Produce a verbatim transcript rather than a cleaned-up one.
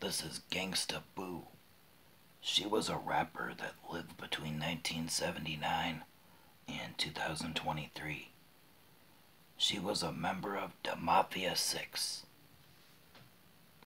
This is Gangsta Boo. She was a rapper that lived between nineteen seventy-nine and two thousand twenty-three. She was a member of the Mafia six.